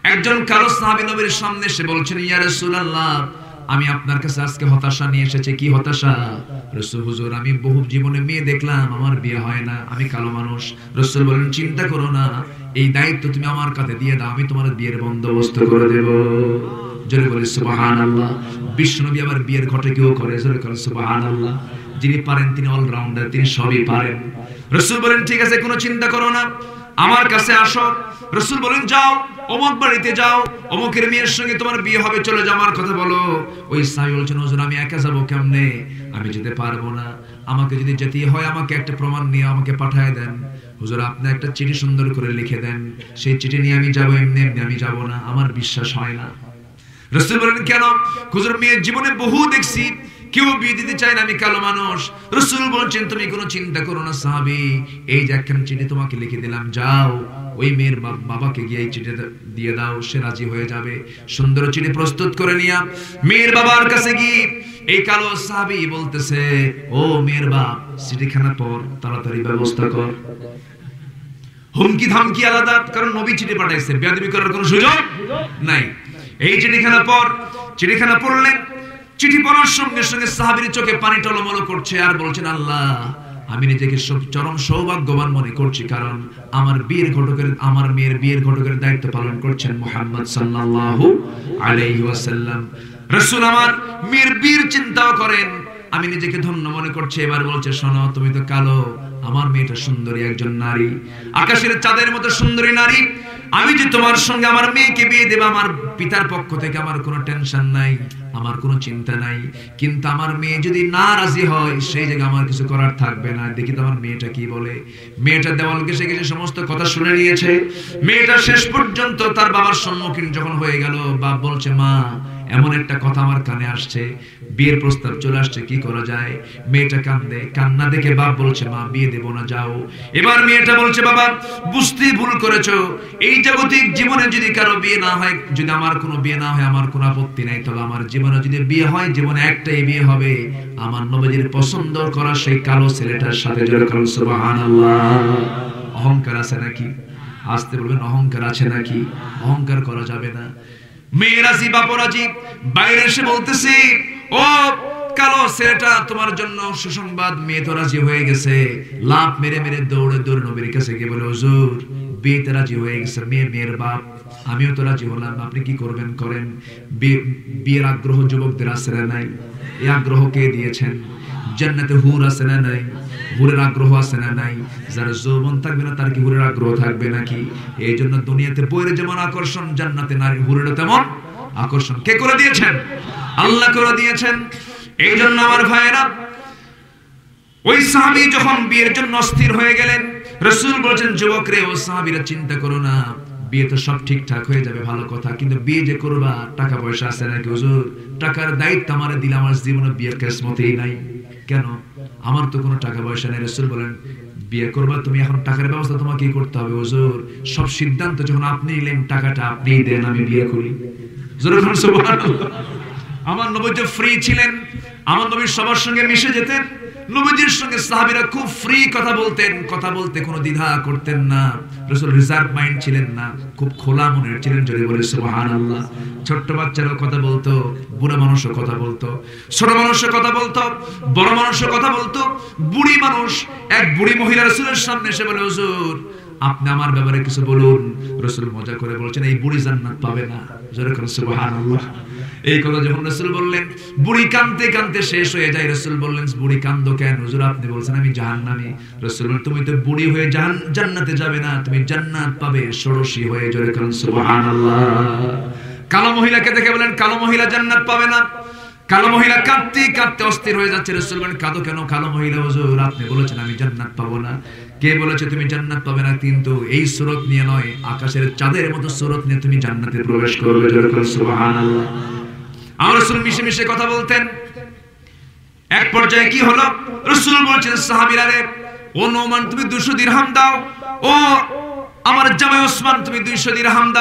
একজন কালো সাহাবী নবীর সামনে এসে বলছেন, ইয়া রাসূলুল্লাহ, আমি আপনার কাছে আজকে হতাশা নিয়ে এসেছি। কি হতাশা? রাসূল, হুজুর আমি বহু জীবনে মেয়ে দেখলাম, আমার বিয়ে হয় না, আমি কালো মানুষ। রাসূল বলেন, চিন্তা করো না, এই দায়িত্ব তুমি আমার কাঁধে দিয়ে দাও, আমি তোমার বিয়ের বন্দোবস্ত করে দেব। জোরে বলি সুবহানাল্লাহ। বিশ্বনবী আবার বিয়ের ঘটকেও করে, জোরে করে সুবহানাল্লাহ। যিনি পারেন তিনি অলরাউন্ডার, তিনি সবই পারেন। রাসূল বলেন, ঠিক আছে, কোনো চিন্তা করো না, আমার কাছে আসো। রাসূল বলেন, যাও অমুক বাড়িতে যাও, অমুকের মেয়ের সঙ্গে তোমার বিয়ে হবে, চলে যাও, আমার কথা বলো। ওই সাহাবী বলছেন, হুজুর আমি একা যাব কেমনে? আমি যেতে পারবো না, আমাকে যদি যেতে হয় আমাকে একটা প্রমাণ নিয়ে আমাকে পাঠিয়ে দেন। হুজুর আপনি একটা চিঠি সুন্দর করে লিখে দেন, সেই চিঠি নিয়ে আমি যাব, এমনি এমনি আমি যাব না, আমার বিশ্বাস হয় না। রাসূল বলেন, কেন? হুজুর মেয়ের জীবনে বহু দেখছি, কেউ বিয়ে দিতে চায় না, আমি কালো মানুষ। রাসূল বলছেন, তুমি কোনো চিন্তা করো না সাহাবী, এই যে একখান চিঠি তোমাকে লিখে দিলাম, যাও ওই মেয়ের বাবাকে গিয়ে এই চিঠি দিয়ে দাও, সে রাজি হয়ে যাবে। সুন্দর চিঠি প্রস্তুত করে নিয়ে মেয়ের বাবার কাছে গিয়ে এই কালো সাহাবী বলতেছে, ও মেয়ের বাপ, চিঠিখানা পড়, তাড়াতাড়ি ব্যবস্থা কর। হুমকি ধামকি আলাদা, কারণ নবী চিঠি পাঠাইছে, বেয়াদবি করার কোনো সুযোগ নাই। এই চিঠিখানা পড়। চিঠিখানা পড়লেন। চিঠি পড়ার সঙ্গে সঙ্গে সাহাবীর চোখে পানি টলমল করছে আর বলছেন, আল্লাহ আমি নিজেকে চরম সৌভাগ্যবান মনে করছি, কারণ আমার মেয়ের বিয়ের ঘটকের দায়িত্ব পালন করছেন মুহাম্মদ সাল্লাল্লাহু আলাইহি ওয়াসাল্লাম। রাসূল আমার মেয়ের বিয়ের চিন্তাও করেন, আমি নিজেকে ধন্য মনে করছি। এবার বলছে, শোনো, তুমি তো কালো, আমার মেয়েটা সুন্দরী একজন নারী, আকাশের চাঁদের মতো সুন্দরী নারী। আমি যে তোমার সঙ্গে আমার মেয়েকে বিয়ে দেব, আমার পিতার পক্ষ থেকে আমার কোনো টেনশন নাই, আমার কোনো চিন্তা নাই। কিন্তু আমার মেয়ে যদি না রাজি হয়, সেই জায়গায় আমার কিছু করার থাকবে না। দেখি তো আমার মেয়েটা কি বলে। মেয়েটা দেওয়াল ঘেঁষে ঘেঁষে সমস্ত কথা শুনে নিয়েছে। মেয়েটা শেষ পর্যন্ত তার বাবার সম্মুখীন যখন হয়ে গেল, বাপ বলছে, মা এমন একটা কথা আমার কানে আসছে, বিয়ের প্রস্তাব চলে আসছে, কি করা যায়? মেয়েটা কান্দে, কান্না দেখে বাপ বলছে, মা বিয়ে দেব না, যাও। এবার মেয়েটা বলছে, বাবা বুঝতে ভুল করেছো, এই জাগতিক জীবনে যদি কারো বিয়ে না হয়, যদি আমার কোনো বিয়ে না হয় আমার কোনো আপত্তি নাই, তবে আমার জীবনে যদি বিয়ে হয়, জীবনে একটাই বিয়ে হবে, আমার নবীজির পছন্দ করা সেই কালো ছেলেটার সাথে। জোরে বলুন সুবহানাল্লাহ। অহংকার আছে নাকি? আসতে বলবেন, অহংকার আছে নাকি? অহংকার করা যাবে না। মেয়েরাজি বাপরাজি বাইরে এসে বলতেছি, ও কালো ছেলেটা, তোমার জন্য সুসংবাদ, মেয়ে তো রাজি হয়ে গেছে। লাফ মেরে মেরে দৌড়ে দৌড়ে নবীর কাছে গিয়ে বলে, হুজুর বিয়েতে রাজি হয়ে গেছে মেয়ের বাপ, আমিও তো রাজি হলাম, আপনি কি করবেন করেন। বিয়ের আগ্রহ যুবকদের আছে না নাই? এই আগ্রহ কে দিয়েছেন? জান্নাতে হুর আছে না নাই? হুরের আগ্রহ আছে না নাই? যার যৌবন থাকবে না তার কি হুরের আগ্রহ থাকবে নাকি? এই জন্য দুনিয়াতে বইয়ের যেমন আকর্ষণ, জান্নাতে নারী হুরেরও তেমন আকর্ষণ। কে করে দিয়েছেন? আল্লাহ করে দিয়েছেন। এই জন্য আমার ভাইয়েরা, ওই সাহাবী যখন বিয়ের জন্য অস্থির হয়ে গেলেন, রাসূল বলেছেন, যুবক রে, ও সাহাবীরা চিন্তা করো না, বিয়ে তো সব ঠিকঠাক হয়ে যাবে, ভালো কথা, কিন্তু বিয়ে যে করবা টাকা পয়সা আছে নাকি? হুজুর টাকার দায়িত্ব আমারে দিলে, আমার জীবনে বিয়ের কিসমতেই নাই। কেন? আমার তো কোনো টাকা পয়সা নেই। রাসূল বলেন, বিয়ে করবা তুমি, এখন টাকার ব্যবস্থা তোমাকেই করতে হবে। হুজুর সব সিদ্ধান্ত যখন আপনি নিলেন, টাকাটা আপনিই দেন, আমি বিয়ে করি। জোরে বলুন সুবহানাল্লাহ। আমার নবী যে ফ্রি ছিলেন, আমার নবী সবার সঙ্গে মিশে যেতেন। নবীজির সঙ্গে সাহাবীরা খুব ফ্রি কথা বলতেন, কথা বলতে কোনো দ্বিধা করতেন না। রাসূল রিজার্ভ মাইন্ড ছিলেন না, খুব খোলা মনের ছিলেন। জোরে বলে সুবহানাল্লাহ। ছোট্ট বাচ্চারাও কথা বলতো, বুড়া মানুষও কথা বলতো, ছোট মানুষও কথা বলতো, বড় মানুষও কথা বলতো। বুড়ি মানুষ, এক বুড়ি মহিলা রাসূলের সামনে এসে বলে, হুজুর আপনি আমার ব্যাপারে কিছু বলুন। রাসূল মজা করে বলছেন, এই বুড়ি জান্নাত পাবে না। জোরে করে সুবহানাল্লাহ। এই কথা যখন রাসূল বললেন, বুড়ি কাঁদতে কাঁদতে শেষ হয়ে যায়। রাসূল বললেন, বুড়ি কাঁদো কেন? হুজুর আপনি বলছেন আমি জাহান্নামী। রাসূল বললেন, তুমি তো বুড়ি হয়ে জান্নাতে যাবে না, তুমি জান্নাত পাবে ষোড়শী হয়ে। জোরে করুন সুবহানাল্লাহ। কালো মহিলাকে দেখে বলেন, কালো মহিলা জান্নাত পাবে না। কালো মহিলা কাঁদতে কাঁদতে অস্থির হয়ে যাচ্ছে। রাসূল বলেন, কাঁদো কেন? কালো মহিলা, হুজুর আপনি বলেছেন আমি জান্নাত পাবো না। কে বলেছে তুমি জান্নাত পাবে না? কিন্তু এই সুরত নিয়ে নয়, আকাশের চাঁদের মতো সুরত নিয়ে তুমি জান্নাতে প্রবেশ করবে। জোরে করুন সুবহানাল্লাহ। আমার রাসূল মিশে মিশে কথা বলতেন। এক পর্যায়ে কি হলো, রাসূল বলছেন, সাহাবীরা রে, ও নোমান তুমি 200 দিরহাম দাও, ও আমার জামাই ওসমান তুমি 200 দিরহাম দাও।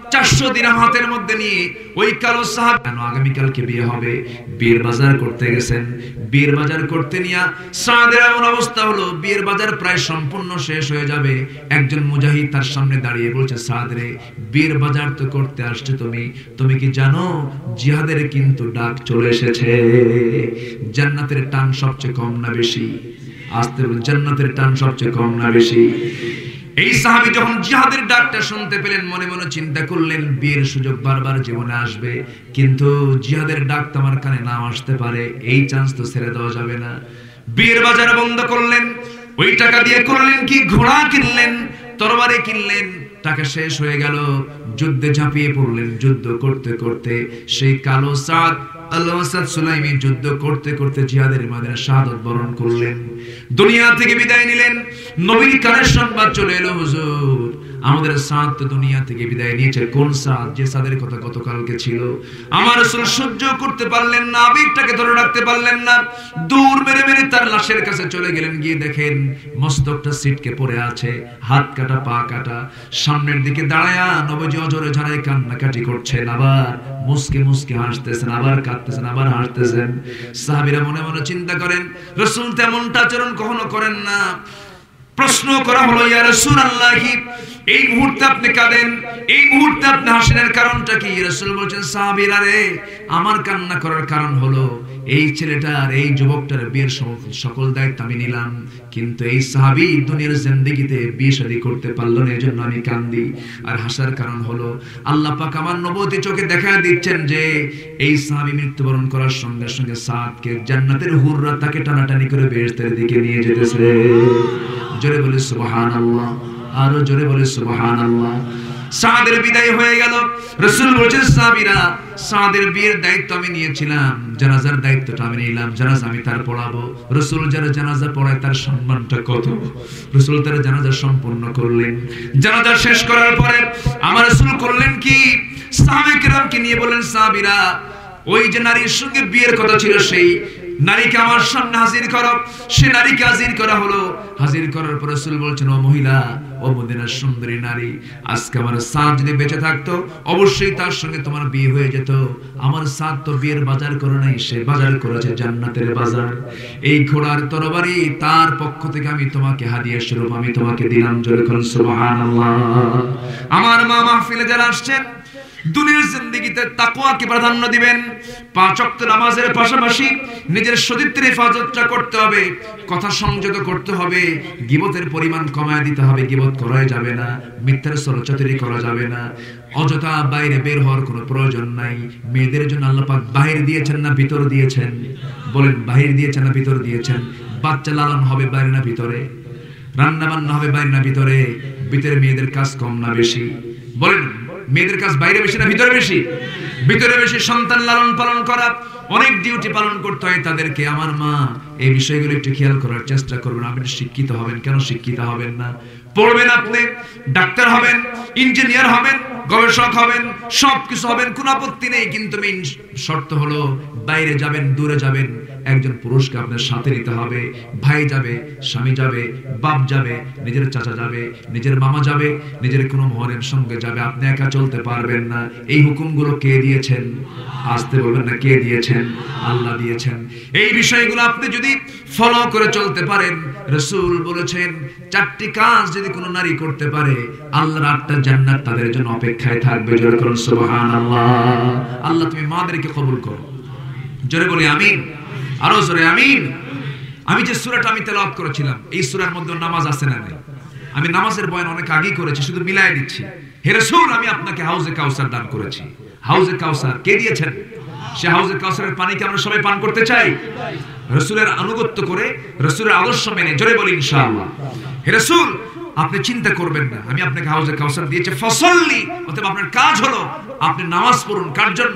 400 দিরহাম হাতের মধ্যে নিয়ে ওই কালো সাহাবী কেন আগামীকালকে বিয়ে হবে, বিয়ের বাজার করতে গেছেন। বিয়ের বাজার করতে নিয়ে সাদের এমন অবস্থা হলো, বিয়ের বাজার প্রায় সম্পূর্ণ শেষ হয়ে যাবে। একজন মুজাহিদ তার সামনে দাঁড়িয়ে বলছে, সাদ রে, বিয়ের বাজার তো করতে আসছে তুমি কি জানো জিহাদের কিন্তু ডাক চলে এসেছে। জান্নাতের টান সবচেয়ে কম না বেশি? আসতে বলুন, জান্নাতের টান সবচেয়ে কম না বেশি? এই সাহাবী যখন জিহাদের ডাকটা শুনতে পেলেন, মনে মনে চিন্তা করলেন বিয়ের সুযোগ বারবার জীবনে আসবে, কিন্তু জিহাদের ডাক তো আমার কানে নাও আসতে পারে, এই চান্স তো ছেড়ে দেওয়া যাবে না। বিয়ের বাজার বন্ধ করলেন, ওই টাকা দিয়ে করলেন কি, ঘোড়া কিনলেন, তরবারি কিনলেন, টাকা শেষ হয়ে গেল, যুদ্ধে ঝাঁপিয়ে পড়লেন। যুদ্ধ করতে করতে সেই কালো সাদ আল-আসাদ সুলাইমি যুদ্ধ করতে করতে জিহাদের ময়দানে শাহাদাত বরণ করলেন, দুনিয়া থেকে বিদায় নিলেন। নবীর কানে সংবাদ চলে এলো, হুজুর আমাদের সাদ তো দুনিয়া থেকে বিদায় নিয়েছে। কোন সাদ? যে সাদের কথা গতকালকে ছিল। আমার রাসূল সহ্য করতে পারলেন না, আবেগটাকে ধরে রাখতে পারলেন না, দূর মেরে মেরে তার লাশের কাছে চলে গেলেন। গিয়ে দেখেন মস্তকটা সিটকে পড়ে আছে, হাত কাটা পা কাটা। সামনের দিকে দাঁড়ায়া নবীজি অজরে ঝাড়ায় কান্নাকাটি করছেন, আবার মুসকে মুসকে হাসতেছেন, আবার কাঁদতেছেন, আবার হাসতেছেন। সাহাবীরা মনে মনে চিন্তা করেন, রাসূল তেমনটা আচরণ কখনো করেন না। প্রশ্ন করা হলো, ইয়া রাসূলুল্লাহ, এই মুহূর্তে আপনি কাঁদেন, এই মুহূর্তে আপনি হাসেনের কারণটা কি? রাসূল বলেন, সাহাবীরা রে, আমার কান্না করার কারণ হলো এই ছেলেটার, এই যুবকটার বিয়ের সকল দায়িত্ব আমি নিলাম, কিন্তু এই সাহাবী দুনিয়ার জিন্দেগিতে বিয়ে শাদী করতে পারলো না, এজন্য আমি কান্দি। আর হাসার কারণ হলো আল্লাহ পাক আমার নবুয়তি চোখে দেখা দিচ্ছেন যে এই সাহাবী মৃত্যুবরণ করার সঙ্গে সঙ্গে সাদকে জান্নাতের হুররা তাকে টানাটানি করে বেহেশতের দিকে নিয়ে যেতেছে। জোরে বলে সুবহানাল্লাহ, আরো জোরে বলে সুবহানাল্লাহ। সাদের বিদায় হয়ে গেল। রাসূল বলেছেন, সাহাবীরা, সাদের বিয়ের দায়িত্ব আমি নিয়েছিলাম, জানাজার দায়িত্বটা আমি নিলাম, জানাজা আমি তার পড়াবো। রাসূল যারা জানাজা পড়ায় তার সম্মানটা কত। রাসূল তার জানাজা সম্পূর্ণ করলেন। জানাজা শেষ করার পরে আমার রাসূল করলেন কি, সাহাবায়ে কেরামকে নিয়ে বলেন, সাহাবীরা, ওই যে নারীর সঙ্গে বিয়ের কথা ছিল সেই নারীকে আমার সামনে হাজির করো। সে নারীকে হাজির করা হলো। হাজির করার পর রাসূল বলছেন, ও মহিলা, ও মদিনার সুন্দরী নারী, আজকে আমার সাদ যদি বেঁচে থাকতো অবশ্যই তার সঙ্গে তোমার বিয়ে হয়ে যেত। আমার সাদ তো বিয়ের বাজার করে নাই, সে বাজার করেছে জান্নাতের বাজার। এই ঘোড়ার তরবারি তার পক্ষ থেকে আমি তোমাকে হাদিয়া স্বরূপ আমি তোমাকে দিলাম। জোরে বলুন সুবহানাল্লাহ। আমার মা মাহফিলে যারা আসছেন, দুনিয়ার জিন্দেগিতে তাকওয়াকে প্রাধান্য দিবেন। 5 ওয়াক্ত নামাজের পাশাপাশি নিজের চরিত্রের হেফাজতটা করতে হবে, কথা সংযত করতে হবে, গীবতের পরিমাণ কমায় দিতে হবে, গীবত করা যাবে না, মিথ্যার চলচাতুরি করা যাবে না, অযথা বাইরে বের হওয়ার কোনো প্রয়োজন নাই। মেয়েদের জন্য আল্লাহ পাক বাহির দিয়েছেন না ভিতর দিয়েছেন? বলেন, বাহির দিয়েছেন না ভিতর দিয়েছেন? বাচ্চা লালন হবে বাইরে না ভিতরে? রান্না বান্না হবে বাইরে না ভিতরে? ভিতরে মেয়েদের কাজ কম না বেশি? বলেন, মেয়েদের কাজ বাইরে বেশি না ভিতরে বেশি? ভিতরে বেশি। সন্তান লালন পালন করা, অনেক ডিউটি পালন করতে হয় তাদেরকে। আমার মা, এই বিষয়গুলো একটু খেয়াল করার চেষ্টা করবেন। আপনি শিক্ষিত হবেন, কেন শিক্ষিত হবেন না? পড়বেন, আপনি ডাক্তার হবেন, ইঞ্জিনিয়ার হবেন, গবেষক হবেন, সবকিছু হবেন, কোনো আপত্তি নেই, কিন্তু মেইন শর্ত হলো বাইরে যাবেন, দূরে যাবেন, একজন পুরুষকে আপনার সাথে নিতে হবে। ভাই যাবে, স্বামী যাবে, বাপ যাবে, নিজের চাচা যাবে, নিজের মামা যাবে, নিজের কোনো মহরের সঙ্গে যাবে। আপনি একা চলতে পারবেন না। এই হুকুমগুলো কে দিয়েছেন? আসতে বলবেন না, কে দিয়েছেন? আল্লাহ দিয়েছেন। এই বিষয়গুলো আপনি যদি ফলো করে চলতে পারেন, রাসূল বলেছেন 4টি কাজ যদি কোনো নারী করতে পারে, আল্লাহর 8টা জান্নাত তাদের জন্য অপেক্ষায় থাকবে। জোরে করুন সুবহানাল্লাহ। আল্লাহ তুমি মাদেরকে কবুল করো। জোরে বলি আমিন, আরো জোরে আমিন। আমি যে সূরাটা আমি তেলাওয়াত করেছিলাম, এই সূরার মধ্যে নামাজ আছে না নাই? আমি নামাজের বয়ান অনেক আগেই করেছি, শুধু মিলাই দিচ্ছি। হে রাসূল, আমি আপনাকে হাউজে কাউসার দান করেছি। হাউজে কাউসার কে দিয়েছেন? সে হাউজে কাউসারের পানি কি আমরা সবাই পান করতে চাই? রাসূলের আনুগত্য করে, রাসূলের আদর্শ মেনে। জোরে বলি ইনশাআল্লাহ। হে রাসূল, আপনি চিন্তা করবেন না, আমি আপনাকে হাউজে কাউসার দিয়েছি। ফসল্লি, অতএব আপনার কাজ হলো আপনি নামাজ পড়ুন। কার জন্য?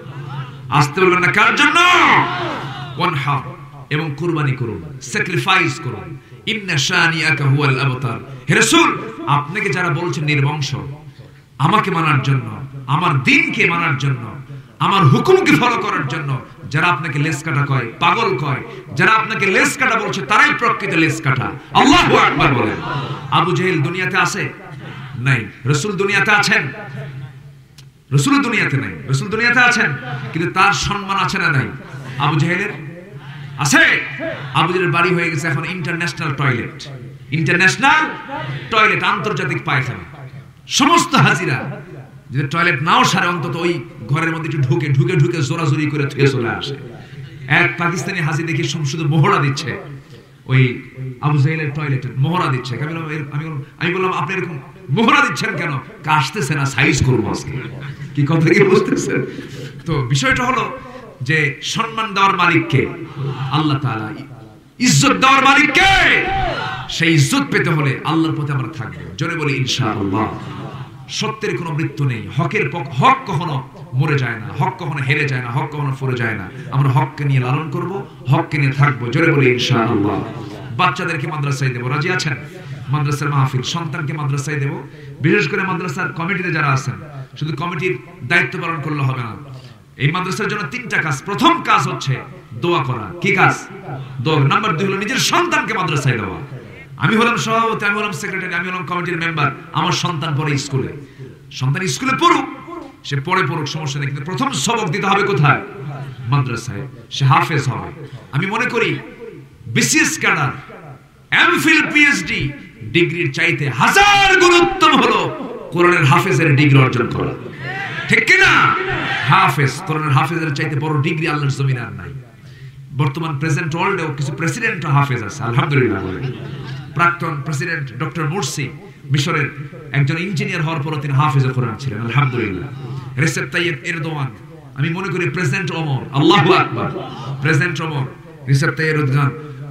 আসতে বলবেন না, কার জন্য? ওয়ানহার, এবং কুরবানি করুন, স্যাক্রিফাইস করুন। ইন্না শানিয়াকা হুয়াল আবতার। হে রাসূল, আপনাকে যারা বলছেন নির্বংশ, আমাকে মানার জন্য, আমার দ্বীনকে মানার জন্য, আমার হুকুমকে ফলো করার জন্য, যারা আপনাকে লেস কাটা কয়, পাগল কয়, যারা আপনাকে লেস কাটা বলছে, তারাই প্রকৃত লেস কাটা। আল্লাহু আকবার বলেন। আবু জেহেল দুনিয়াতে আছে? নাই। রাসূল দুনিয়াতে আছেন? রাসূল দুনিয়াতে নাই, রাসূল দুনিয়াতে আছেন কিন্তু তার সম্মান আছে না নাই? আবু জাহেলের আছে। আবু জাহেলের বাড়ি হয়ে গেছে এখন ইন্টারন্যাশনাল টয়লেট, ইন্টারন্যাশনাল টয়লেট, আন্তর্জাতিক পায়খানা। সমস্ত হাজিরা যদি টয়লেট নাও সারে অন্তত ওই ঘরের মধ্যে একটু ঢুকে ঢুকে ঢুকে জোরাজোরি করে থুয়ে চলে আসে। এক পাকিস্তানি হাজি দেখি শুধু মোহরা দিচ্ছে ওই আবু জাহেলের টয়লেটে, মোহরা দিচ্ছে। আমি বললাম আপনি এরকম মোহরা দিচ্ছেন কেন? আসতেছে না, সাইজ করবো আজকে। কি কথা কি বুঝতেছেন? তো বিষয়টা হলো যে সম্মান দেওয়ার মালিক কে? আল্লাহ তাআলা। ইজ্জত দেওয়ার মালিক কে? সেই ইজ্জত পেতে হলে আল্লাহর পথে আমরা থাকবো। জোরে বলি ইনশাআল্লাহ। সত্যের কোনো মৃত্যু নেই, হক কখনো মরে যায় না, হক কখনো হেরে যায় না, হক কখনো ফরে যায় না। আমরা হককে নিয়ে লালন করব, হককে নিয়ে থাকবো। জোরে বলি ইনশাআল্লাহ। বাচ্চাদেরকে মাদ্রাসায় দেব, রাজি আছেন? মাদ্রাসার মাহফিল, সন্তানকে মাদ্রাসায় দেব। বিশেষ করে মাদ্রাসার কমিটিতে যারা আছেন, শুধু কমিটির দায়িত্ব পালন করলে হবে না। এই মাদ্রাসার জন্য 3টা কাজ। প্রথম কাজ হচ্ছে দোয়া করা। কি কাজ? দোয়া। নাম্বার 2 হলো নিজের সন্তানকে মাদ্রাসায় দেওয়া। আমি হলাম সভাপতি, আমি হলাম সেক্রেটারি, আমি হলাম কমিটির মেম্বার, আমার সন্তান পড়ে স্কুলে। সন্তান স্কুলে পড়ুক, সে পড়ুক, সমস্যা নেই, কিন্তু প্রথম সবক দিতে হবে কোথায়? মাদ্রাসায়। সে হাফেজ হবে। আমি মনে করি বিসিএস ক্যাডার, এমফিল, পিএইচডি ডিগ্রির চাইতে 1000 গুণ উত্তম হলো কোরআনের হাফেজের ডিগ্রি অর্জন করা। ঠিক কি না? হাফেজ, কোরআনের হাফেজের চাইতে বড় ডিগ্রি আল্লাহর জমিনে আর নাই। বর্তমান প্রেজেন্ট ওয়ার্ল্ডেও কিছু প্রেসিডেন্ট হাফেজ আছে, আলহামদুলিল্লাহ। প্রাক্তন প্রেসিডেন্ট ডক্টর মুরসি মিশরের একজন ইঞ্জিনিয়ার হওয়ার পর তিনি হাফেজে কোরআন ছিলেন, আলহামদুলিল্লাহ। রেসেপ তাইয়েব এরদোয়ান, আমি মনে করি প্রেসিডেন্ট ওমর, আল্লাহু আকবার, president Omar Recep Tayyip Erdogan,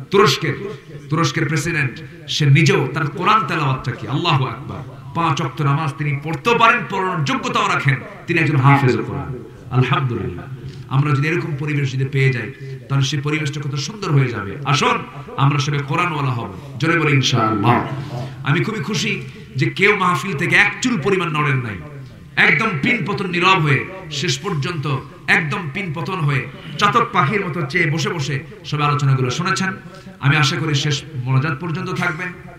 তুরস্কের প্রেসিডেন্ট, সে নিজেও তার কোরআন তেলাওয়াতটা কি, আল্লাহু আকবার। 5 ওয়াক্ত নামাজ তিনি পড়তেও পারেন, পড়ার যোগ্যতাও রাখেন, তিনি একজন হাফেজ কোরআন, আলহামদুলিল্লাহ। আমরা যদি এরকম পরিবেশ যদি পেয়ে যাই, তাহলে সেই পরিবেশটা কত সুন্দর হয়ে যাবে। আসুন আমরা সবাই কোরআনওয়ালা হব, জোরে বলি ইনশাআল্লাহ। আমি খুবই খুশি যে কেউ মাহফিল থেকে এক চুল পরিমাণ নড়েন নাই, একদম পিন পতন নীরব হয়ে শেষ পর্যন্ত একদম পিন পতন হয়ে চাতক পাখির মতো চেয়ে বসে বসে সব আলোচনাগুলো শুনেছেন। আমি আশা করি শেষ মোনাজাত পর্যন্ত থাকবেন।